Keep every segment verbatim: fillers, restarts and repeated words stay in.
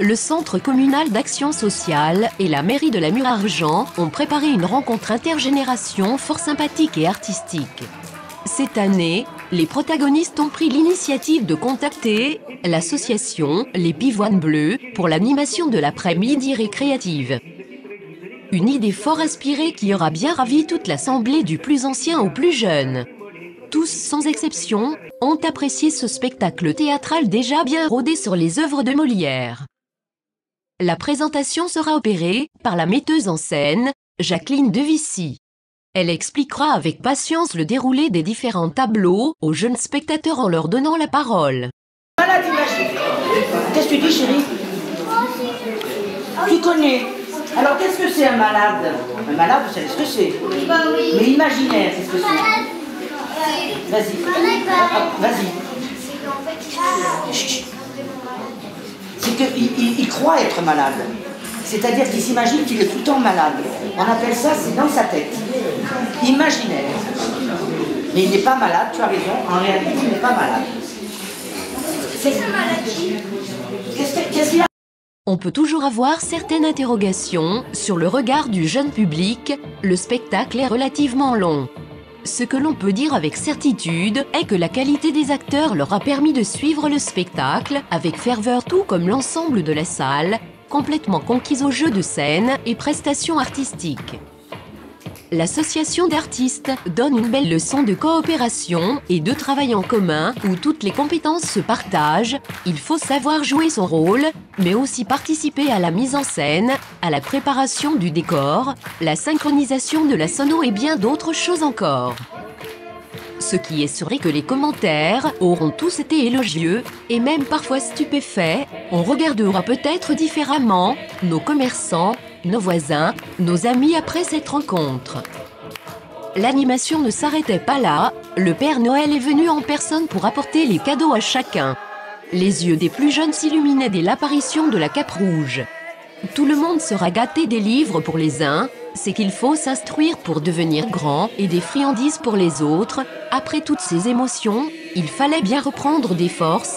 le Centre communal d'action sociale et la mairie de la Mure-Argent ont préparé une rencontre intergénération fort sympathique et artistique. Cette année, les protagonistes ont pris l'initiative de contacter l'association Les Pivoines Bleues pour l'animation de l'après-midi récréative. Une idée fort inspirée qui aura bien ravi toute l'assemblée du plus ancien au plus jeune. Tous, sans exception, ont apprécié ce spectacle théâtral déjà bien rodé sur les œuvres de Molière. La présentation sera opérée par la metteuse en scène, Jacqueline Devissy. Elle expliquera avec patience le déroulé des différents tableaux aux jeunes spectateurs en leur donnant la parole. Malade magique. Qu'est-ce que tu dis, chérie? Tu connais. Alors, qu'est-ce que c'est un malade? Un malade, vous savez ce que c'est? Bah oui. Mais imaginaire, qu'est-ce que c'est? Vas-y. Vas-y. C'est qu'il il, il croit être malade. C'est-à-dire qu'il s'imagine qu'il est tout le temps malade. On appelle ça, c'est dans sa tête. Imaginaire. Mais il n'est pas malade, tu as raison. En réalité, il n'est pas malade. C'est sa maladie. Qu'est-ce qu'il a? On peut toujours avoir certaines interrogations sur le regard du jeune public. Le spectacle est relativement long. Ce que l'on peut dire avec certitude est que la qualité des acteurs leur a permis de suivre le spectacle avec ferveur, tout comme l'ensemble de la salle, complètement conquise au jeu de scène et prestations artistiques. L'association d'artistes donne une belle leçon de coopération et de travail en commun où toutes les compétences se partagent. Il faut savoir jouer son rôle, mais aussi participer à la mise en scène, à la préparation du décor, la synchronisation de la sono et bien d'autres choses encore. Ce qui est sûr est que les commentaires auront tous été élogieux et même parfois stupéfaits. On regardera peut-être différemment nos commerçants, nos voisins, nos amis après cette rencontre. L'animation ne s'arrêtait pas là, le Père Noël est venu en personne pour apporter les cadeaux à chacun. Les yeux des plus jeunes s'illuminaient dès l'apparition de la Cape Rouge. Tout le monde sera gâté des livres pour les uns, c'est qu'il faut s'instruire pour devenir grand et des friandises pour les autres. Après toutes ces émotions, il fallait bien reprendre des forces.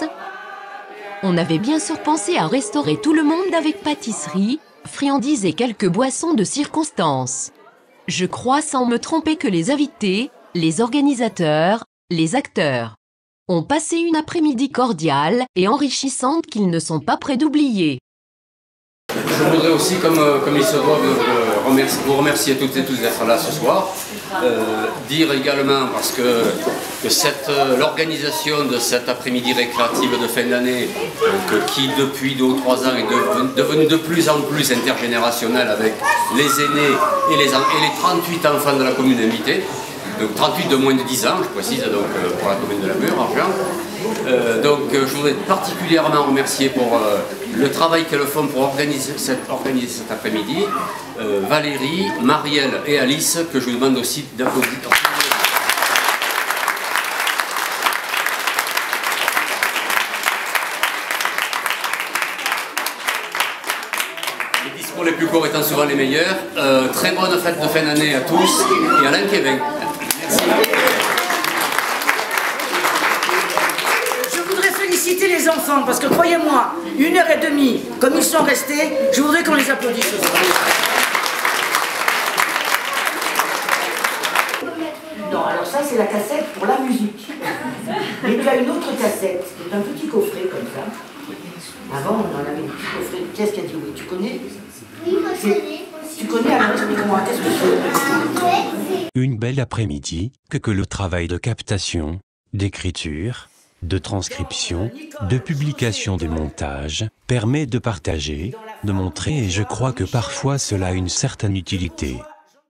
On avait bien sûr pensé à restaurer tout le monde avec pâtisserie, friandises et quelques boissons de circonstance. Je crois sans me tromper que les invités, les organisateurs, les acteurs ont passé une après-midi cordiale et enrichissante qu'ils ne sont pas près d'oublier. Je voudrais aussi, comme, comme il se doit, euh, remercier, vous remercier toutes et tous d'être là ce soir. Euh, dire également, parce que, que cette, euh, l'organisation de cet après-midi récréative de fin d'année, euh, qui depuis deux ou trois ans est devenue devenu de plus en plus intergénérationnelle avec les aînés et les, et les trente-huit enfants de la commune invitée, donc trente-huit de moins de dix ans, je précise, donc, euh, pour la commune de la Mure-Argent. Euh, donc euh, je voudrais particulièrement remercier pour euh, le travail qu'elles font pour organiser, cette, organiser cet après-midi euh, Valérie, Marielle et Alice, que je vous demande aussi d'applaudir. Les discours les plus courts étant souvent les meilleurs. Euh, très bonne fête de fin d'année à tous et Alain Kévin. Merci. Féliciter les enfants, parce que croyez-moi, une heure et demie, comme ils sont restés, je voudrais qu'on les applaudisse. Non, alors ça c'est la cassette pour la musique. Mais tu as une autre cassette, qui est un petit coffret comme ça. Avant on en avait un petit coffret. Qu'est-ce qu'elle dit? Oui, tu connais? Oui, moi je connais. Tu connais, alors explique-moi, qu'est-ce que c'est? Une belle après-midi, que que le travail de captation, d'écriture, de transcription, de publication des montages, permet de partager, de montrer et je crois que parfois cela a une certaine utilité.